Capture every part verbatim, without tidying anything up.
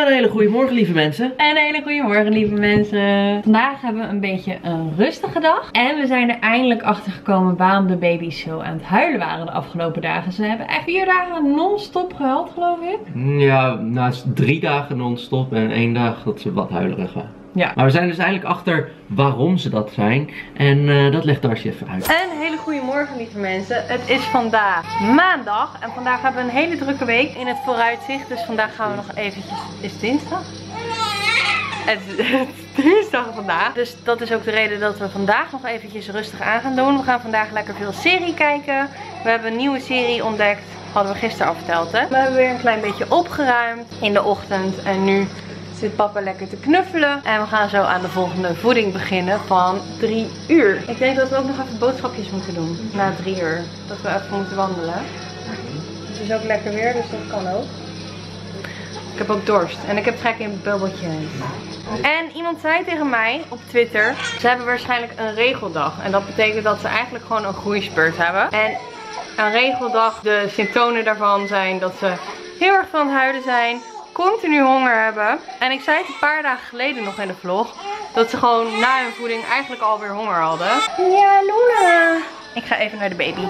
Een hele goede morgen, lieve mensen. En een hele goede morgen, lieve mensen. Vandaag hebben we een beetje een rustige dag. En we zijn er eindelijk achter gekomen waarom de baby's zo aan het huilen waren de afgelopen dagen. Ze hebben echt vier dagen non-stop gehuild, geloof ik. Ja, nou, het is drie dagen non-stop en één dag dat ze wat huilerig waren. Ja. Maar we zijn dus eigenlijk achter waarom ze dat zijn. En uh, dat legt Darcy even uit. Een hele goede morgen, lieve mensen. Het is vandaag maandag. En vandaag hebben we een hele drukke week in het vooruitzicht. Dus vandaag gaan we nog eventjes... Is het dinsdag? Het is dinsdag vandaag. Dus dat is ook de reden dat we vandaag nog eventjes rustig aan gaan doen. We gaan vandaag lekker veel serie kijken. We hebben een nieuwe serie ontdekt. Hadden we gisteren al verteld, hè. We hebben weer een klein beetje opgeruimd in de ochtend. En nu zit papa lekker te knuffelen. En we gaan zo aan de volgende voeding beginnen van drie uur. Ik denk dat we ook nog even boodschapjes moeten doen. Na drie uur. Dat we even moeten wandelen. Het is ook lekker weer, dus dat kan ook. Ik heb ook dorst. En ik heb trek in bubbeltjes. En iemand zei tegen mij op Twitter. Ze hebben waarschijnlijk een regeldag. En dat betekent dat ze eigenlijk gewoon een groeispurt hebben. En een regeldag, de symptomen daarvan zijn dat ze heel erg van het huilen zijn. Continu honger hebben. En ik zei het een paar dagen geleden nog in de vlog. Dat ze gewoon na hun voeding eigenlijk alweer honger hadden. Ja, Luna. Ik ga even naar de baby.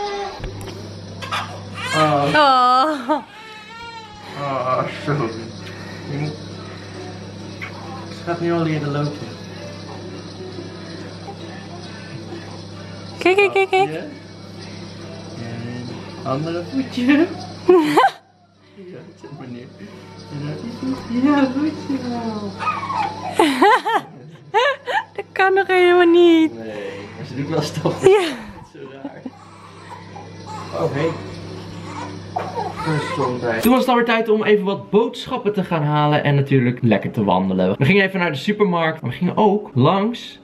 Oh, Oh. oh sorry. Ze gaat nu al leren lopen. Kijk, kijk, kijk, kijk. En andere voetje. Ja, zet maar neer. Ja, voetje wel. Dat kan nog helemaal niet. Nee, maar ze doet wel stop. Ja. Zo raar. Oh, hey. Toen was het alweer tijd om even wat boodschappen te gaan halen en natuurlijk lekker te wandelen. We gingen even naar de supermarkt, maar we gingen ook langs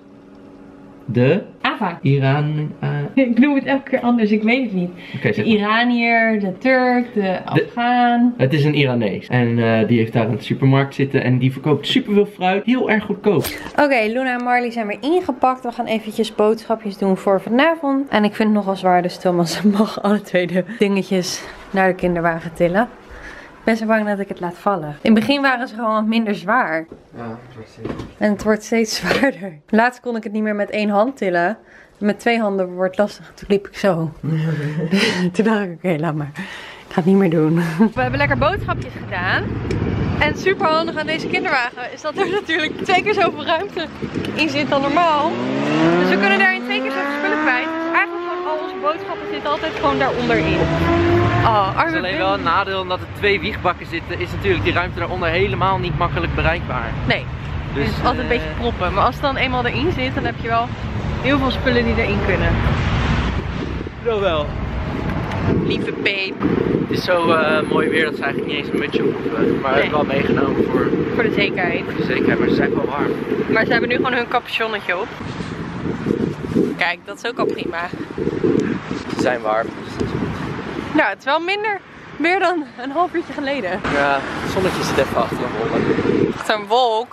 de Ava. Iran... Uh... Ik noem het elke keer anders, ik weet het niet. Okay, de Iranier, de Turk, de Afghaan. Het is een Iranees en uh, die heeft daar in de supermarkt zitten en die verkoopt superveel fruit, heel erg goedkoop. Oké, okay, Luna en Marley zijn weer ingepakt. We gaan eventjes boodschapjes doen voor vanavond. En ik vind het nogal zwaar, dus Thomas mag alle twee de dingetjes naar de kinderwagen tillen. Ik ben zo bang dat ik het laat vallen. In het begin waren ze gewoon wat minder zwaar. Ja, het wordt steeds. En het wordt steeds zwaarder. Laatst kon ik het niet meer met één hand tillen. Met twee handen wordt het lastig. Toen liep ik zo. Toen dacht ik, oké, okay, laat maar. Ik ga het niet meer doen. We hebben lekker boodschapjes gedaan. En super handig aan deze kinderwagen is dat er natuurlijk twee keer zoveel ruimte in zit dan normaal. Dus we kunnen daarin twee keer zoveel spullen kwijt. Dus eigenlijk gewoon al onze boodschappen zitten altijd gewoon daaronder in. Oh, Het is alleen wel een nadeel omdat er twee wiegbakken zitten, is natuurlijk die ruimte daaronder helemaal niet makkelijk bereikbaar. Nee, dus het is altijd uh... een beetje proppen. Maar als het dan eenmaal erin zit, dan heb je wel heel veel spullen die erin kunnen. Wel wel. Lieve Peep. Het is zo uh, mooi weer dat ze eigenlijk niet eens een mutsje hoeven. Maar we hebben wel meegenomen voor, voor de zekerheid. Voor de zekerheid, maar ze zijn wel warm. Maar ze hebben nu gewoon hun capuchonnetje op. Kijk, dat is ook al prima. Ze zijn warm. Nou, het is wel minder weer dan een half uurtje geleden. Ja, het zonnetje zit even achter de wolken. Achter een wolk.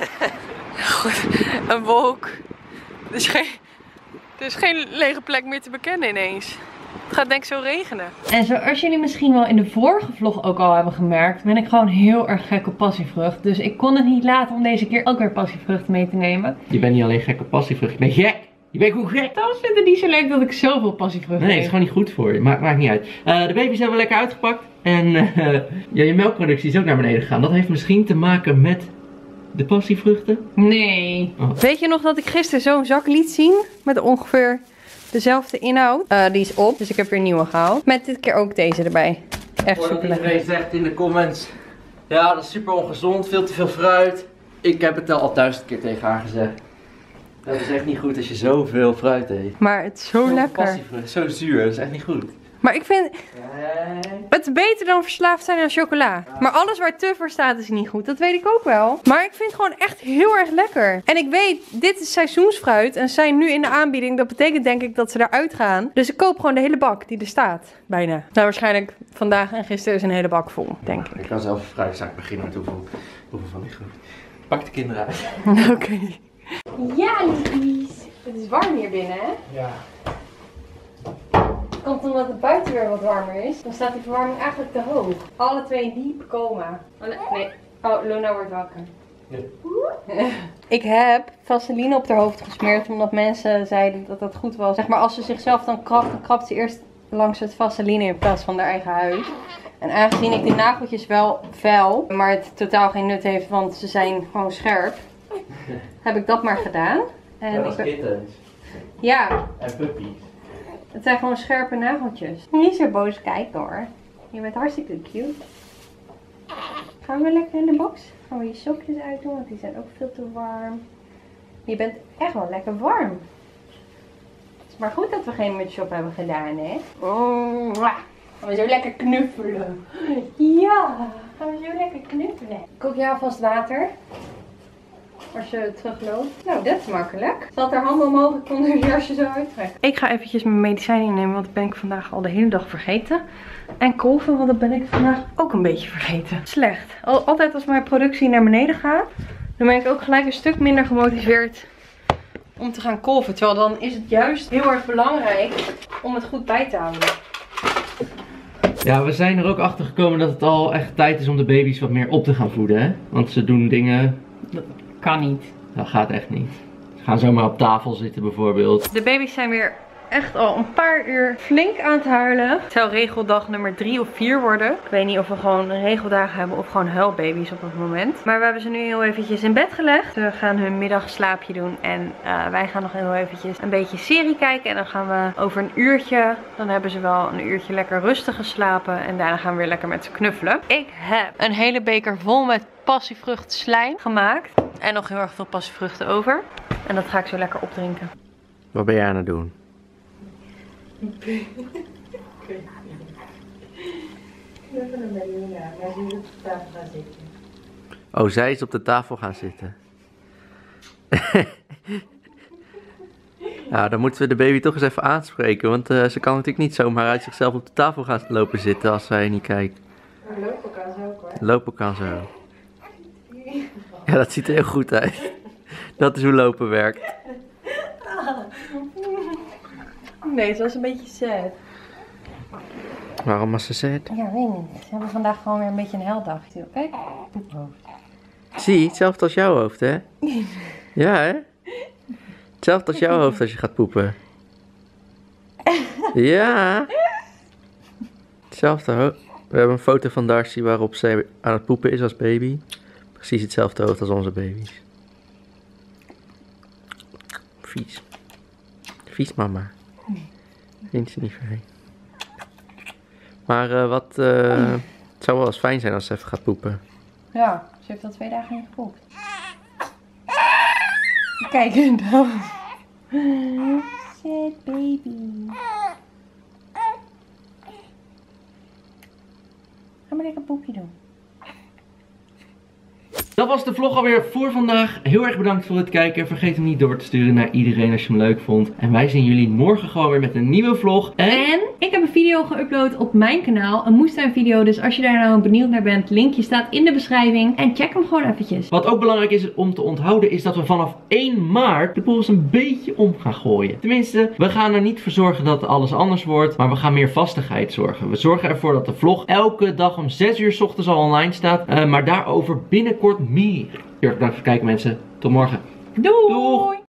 Goed, een wolk. Er is, geen, er is geen lege plek meer te bekennen ineens. Het gaat denk ik zo regenen. En zoals jullie misschien wel in de vorige vlog ook al hebben gemerkt, ben ik gewoon heel erg gek op passievrucht. Dus ik kon het niet laten om deze keer ook weer passievrucht mee te nemen. Je bent niet alleen gek op passievrucht, je bent gek! Je bent gewoon gek! Thomas vindt het niet zo leuk dat ik zoveel passievrucht Nee, het is gewoon niet goed voor je. Maakt, maakt niet uit. Uh, de baby's hebben we lekker uitgepakt. En uh, ja, je melkproductie is ook naar beneden gegaan. Dat heeft misschien te maken met de passievruchten? Nee. Oh. Weet je nog dat ik gisteren zo'n zak liet zien? Met ongeveer dezelfde inhoud. Uh, die is op, dus ik heb weer een nieuwe gehaald. Met dit keer ook deze erbij. Echt super lekker. Iedereen zegt in de comments, ja, dat is super ongezond, veel te veel fruit. Ik heb het al duizend keer tegen haar gezegd. Dat is echt niet goed als je zoveel fruit eet. Maar het is zo, zo lekker. Passievrucht, zo zuur, dat is echt niet goed. Maar ik vind het beter dan verslaafd zijn aan chocola. Maar alles waar te voor staat is niet goed. Dat weet ik ook wel. Maar ik vind het gewoon echt heel erg lekker. En ik weet, dit is seizoensfruit. En ze zijn nu in de aanbieding. Dat betekent denk ik dat ze eruit gaan. Dus ik koop gewoon de hele bak die er staat. Bijna. Nou, waarschijnlijk vandaag en gisteren is een hele bak vol, denk ik. Ik kan zelf een fruitzaak beginnen met hoeveel, hoeveel van die groeit. Pak de kinderen uit. Oké. Okay. Ja, liefjes. Het is warm hier binnen, hè? Ja. Komt omdat het buiten weer wat warmer is. Dan staat die verwarming eigenlijk te hoog. Alle twee in diep coma. Nee, Oh, Luna wordt wakker. Ja. Ik heb vaseline op haar hoofd gesmeerd omdat mensen zeiden dat dat goed was. Zeg maar, als ze zichzelf dan krabt, dan krabt ze eerst langs het vaseline in plaats van haar eigen huid. En aangezien ik die nageltjes wel vuil, maar het totaal geen nut heeft, want ze zijn gewoon scherp, heb ik dat maar gedaan. En Ja, dat ik is kittens. Ja. En puppies. Het zijn gewoon scherpe nageltjes. Niet zo boos kijken hoor. Je bent hartstikke cute. Gaan we lekker in de box? Gaan we je sokjes uitdoen, want die zijn ook veel te warm. Je bent echt wel lekker warm. Het is maar goed dat we geen mutsje op hebben gedaan, hè? Oh, gaan we zo lekker knuffelen. Ja, gaan we zo lekker knuffelen. Kook je alvast water? Als je terugloopt. Nou, dat is makkelijk. Zat haar handen omhoog, ik kon haar jasje zo uittrekken. Ik ga eventjes mijn medicijnen nemen, want dat ben ik vandaag al de hele dag vergeten. En kolven, want dat ben ik vandaag ook een beetje vergeten. Slecht. Al, altijd als mijn productie naar beneden gaat, dan ben ik ook gelijk een stuk minder gemotiveerd om te gaan kolven. Terwijl dan is het juist heel erg belangrijk om het goed bij te houden. Ja, we zijn er ook achter gekomen dat het al echt tijd is om de baby's wat meer op te gaan voeden, hè? Want ze doen dingen... Dat kan niet. Dat gaat echt niet. Ze gaan zomaar op tafel zitten bijvoorbeeld. De baby's zijn weer echt al een paar uur flink aan het huilen. Het zou regeldag nummer drie of vier worden. Ik weet niet of we gewoon regeldagen hebben of gewoon huilbaby's op het moment. Maar we hebben ze nu heel eventjes in bed gelegd. We gaan hun middagslaapje doen. En uh, wij gaan nog heel eventjes een beetje serie kijken. En dan gaan we over een uurtje, dan hebben ze wel een uurtje lekker rustig geslapen. En daarna gaan we weer lekker met ze knuffelen. Ik heb een hele beker vol met passievrucht slijm gemaakt. En nog heel erg veel passievruchten over. En dat ga ik zo lekker opdrinken. Wat ben jij aan het doen? Knuffelen bij Luna, maar ze moet op de tafel gaan zitten. Oh, zij is op de tafel gaan zitten. Nou, dan moeten we de baby toch eens even aanspreken. Want uh, ze kan natuurlijk niet zomaar uit zichzelf op de tafel gaan lopen zitten als zij niet kijkt. Lopen kan ze ook hoor. Lopen kan zo. Ja, dat ziet er heel goed uit. Dat is hoe lopen werkt. Nee, het was een beetje sad. Waarom was ze sad? Ja, weet niet. Ze hebben vandaag gewoon weer een beetje een heldag. Kijk, poephoofd. Zie, hetzelfde als jouw hoofd, hè? Ja, hè? Hetzelfde als jouw hoofd als je gaat poepen. Ja. Hetzelfde hoofd. We hebben een foto van Darcy waarop zij aan het poepen is als baby. Precies hetzelfde hoofd als onze baby's. Vies. Vies mama. Vindt ze niet fijn. Maar uh, wat... Uh, het zou wel eens fijn zijn als ze even gaat poepen. Ja, ze heeft al twee dagen niet gepoept. Kijk dan. Sad baby. Ga maar lekker een poepje doen. Dat was de vlog alweer voor vandaag. Heel erg bedankt voor het kijken. Vergeet hem niet door te sturen naar iedereen als je hem leuk vond. En wij zien jullie morgen gewoon weer met een nieuwe vlog. En, en ik heb een video geüpload op mijn kanaal. Een moestuinvideo. Dus als je daar nou benieuwd naar bent, linkje staat in de beschrijving. En check hem gewoon eventjes. Wat ook belangrijk is om te onthouden is dat we vanaf één maart de boel eens een beetje om gaan gooien. Tenminste, we gaan er niet voor zorgen dat alles anders wordt. Maar we gaan meer vastigheid zorgen. We zorgen ervoor dat de vlog elke dag om zes uur 's ochtends al online staat. Uh, maar daarover binnenkort meer. Heel erg bedankt voor het kijken mensen. Tot morgen. Doei! Doeg!